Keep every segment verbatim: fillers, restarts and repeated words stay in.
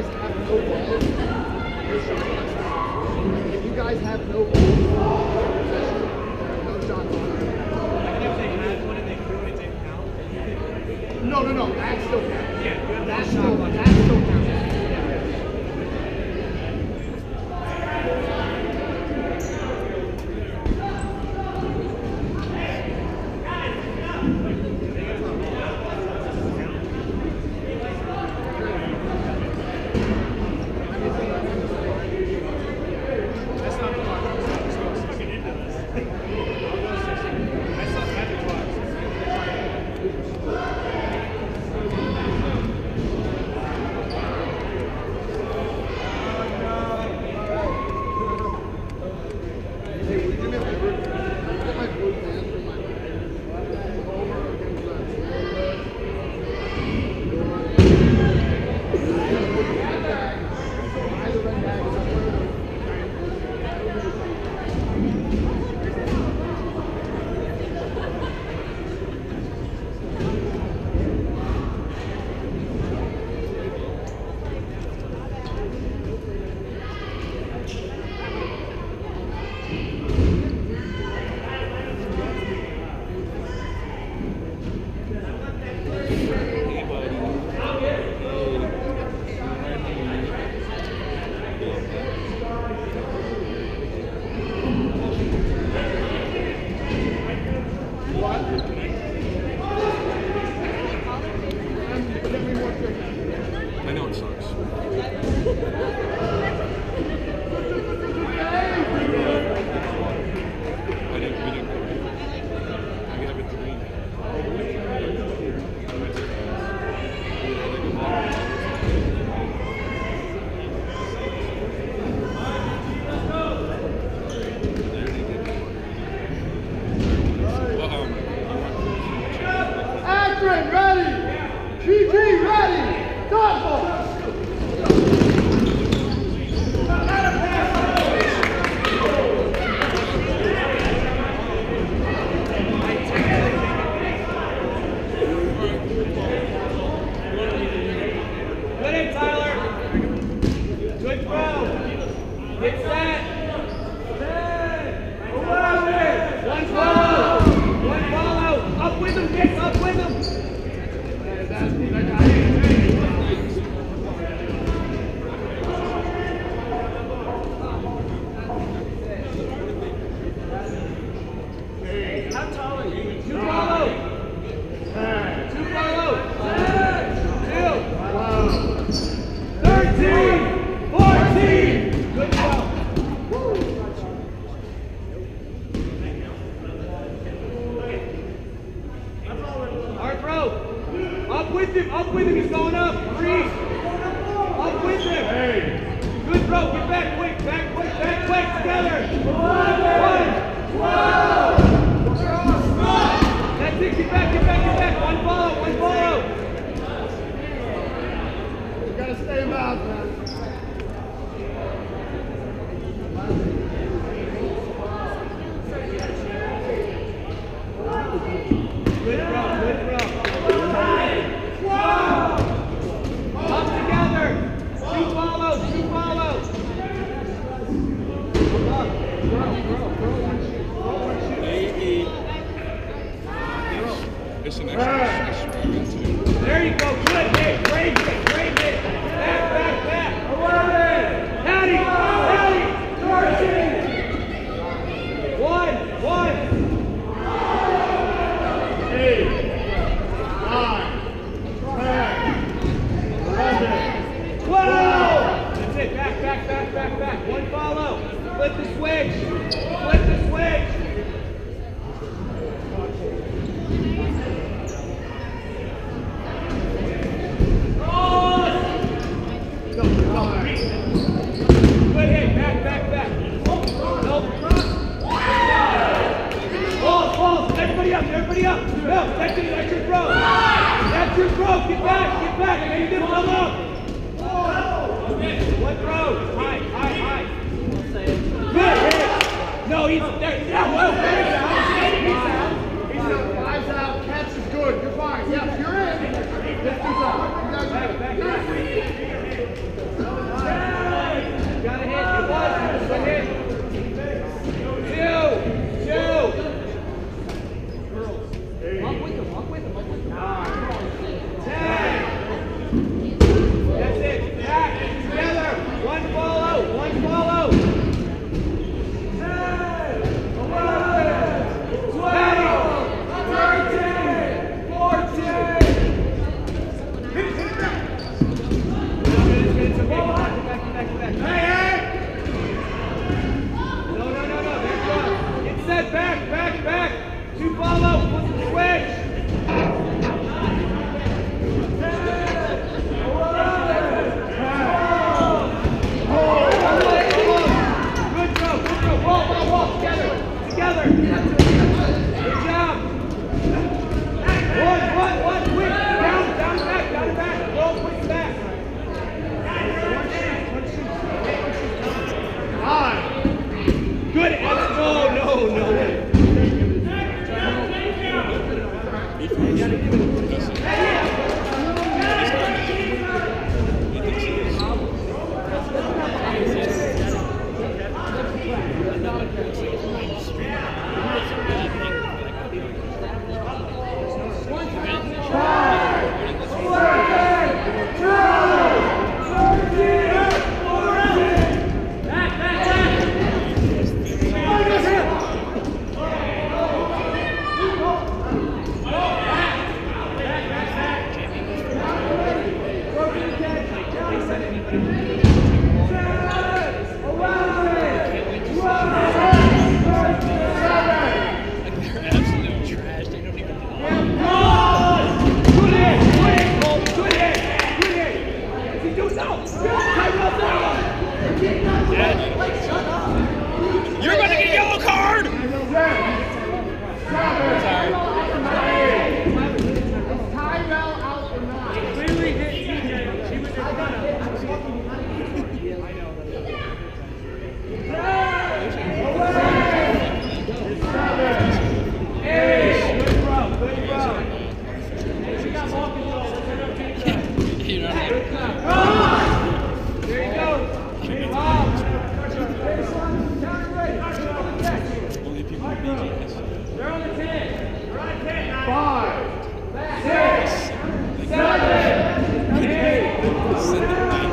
guys have no balls, if you guys have no balls, no shots on it. If they had one and they threw it, it didn't count. No, no, no, that still counts. Yeah, good. That still, that still counts. I know it sucks. I didn't, we didn't. We have a dream. Akron ready! G G ready! Dodgeball! Good hit, Tyler. Good throw. Get set. One follow. One follow. Up with him, Dick. Up with him. How tall are you? Two follow. Two follow. Two. Thirteen. Fourteen. Good job. Hard throw. Up with him. Up with him. He's going up. Three. Up with him. Good throw. Get back quick. Back quick. Back quick. Together. One. That's it. Get back. Get back. Get back. One follow. One follow. You gotta stay in bounds, man. Good throw. Good throw. Up together. Two follows. Two follows. Up. Throw, throw, throw one shoot. Throw one shoot. It's an extra extra too. There you go. Good hit. Great hit. Great hit. Back, back, back. eleven. Hattie. Hattie. thirteen. One. One. Eight. Nine. Ten. Eleven. twelve. That's it. Back, back, back, back, back. One follow. Flip the switch. Flip the switch. Good hit. Back, back, back. Nope. Balls, balls. Everybody up. Everybody up. No, that's your, that's your throw. That's your throw. Get back. Get back. Make them come up. One throw. High, high, high. Good hit. No, he's there. Yeah, whoa. He's out. He's out. He's out. Five's out. Catch is good. You're fine. Yes, you're in. This is out. You guys are Back, back, back. That's it. Back. Together. One follow. One follow. Back, back, back. Two follow. Switch. Good throw, good throw. Wall, wall, wall. Together. Together. Good job. One, one, one. Quick. Down, down, back, down, back. Roll, quick back. Five. Good. No, no, no. You're about to get a yellow card! Clearly hit T J. She was in front of him. There you go. Only people with B G S U. They're on the ten. They're on the ten. Five, Six. Seven. Eight. Send them back.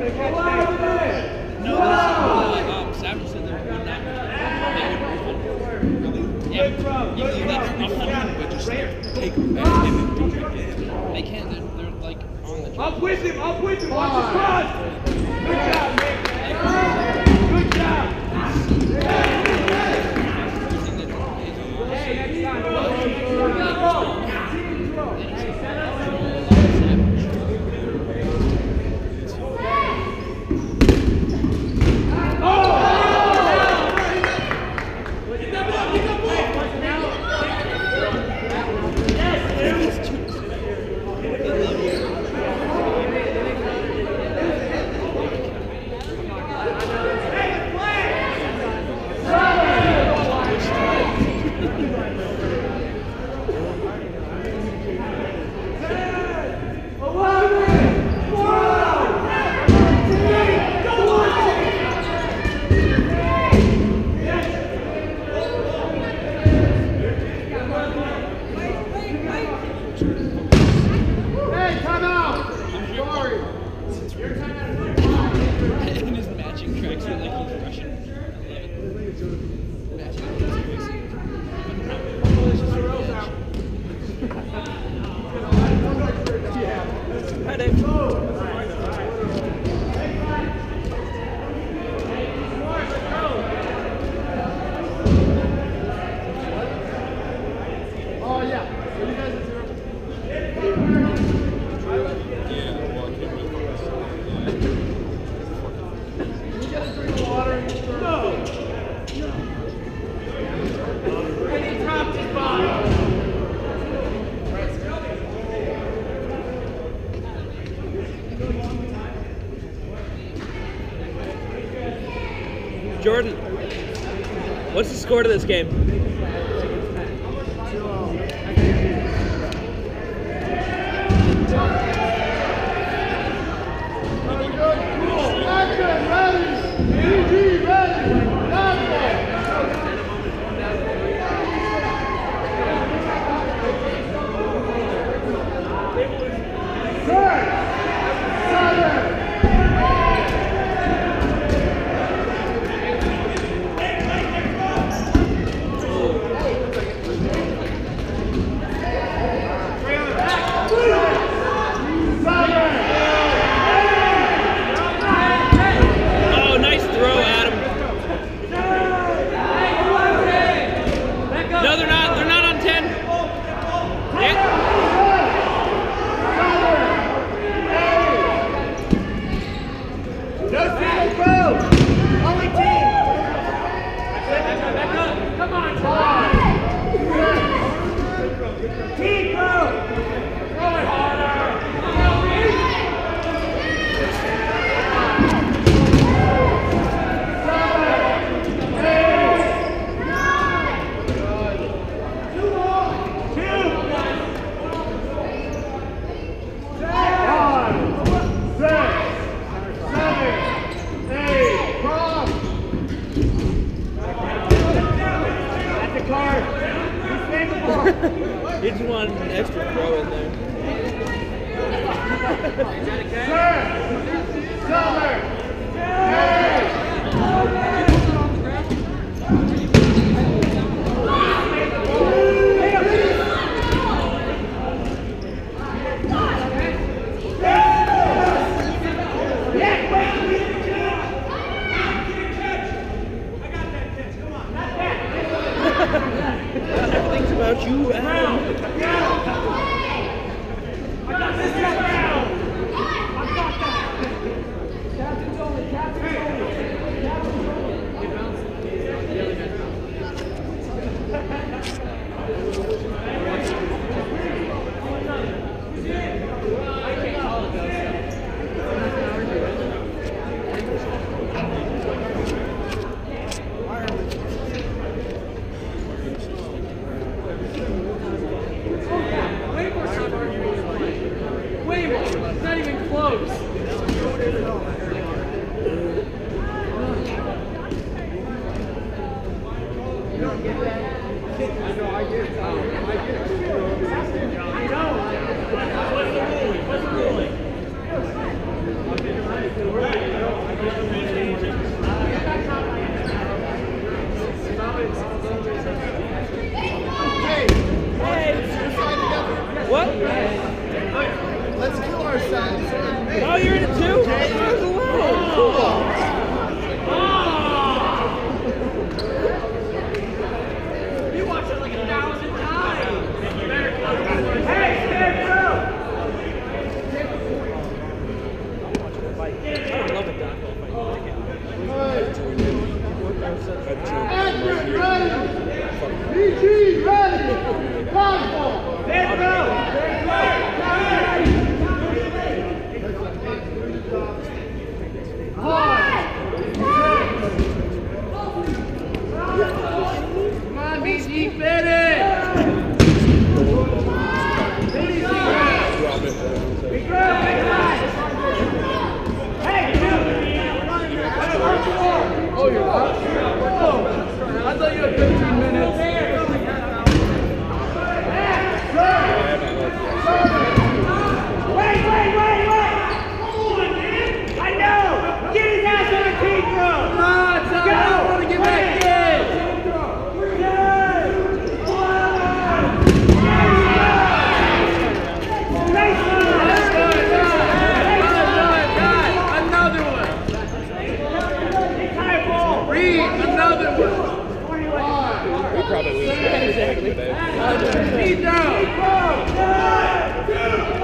No, this is really, um, Savage said that when that they would really, yeah, you leave that for a hundred, but just take them back and then do it again. They can't, they're, they're like on the Up with him, up with him, watch his cross! Good job, Nick! Good job! Hey, next time, go! Jordan, what's the score to this game? Sir! want an extra throw in there. Everything's about you, Adam. I got this down. I got that. Captain's only. Captain's only. Captain's only. It bounced. The other guy's I can't call it though. Way more time arguing. Way more. It's not even close. You don't get that? I know, I get it. I get it. I know. What's the ruling? What's the ruling? Hey, What? let's kill ourselves. Oh, you're in it too? I was alone. Cool. You watched it like a thousand times. You better close it. Hey, stand through. I would love a dodgeball fight. Akron, ready! B G, ready! Dodgeball! Stand through. Five! Come on, B G, finish. Oh, you're not? Oh, I thought you had fifteen minutes. Wait, wait, wait, wait! Come on, man! I know! Get his ass on the tee, bro! Come on, son, I want to get back in. Nice one! Another one. High ball! Reed, another one. We probably lose. Exactly. Knee down.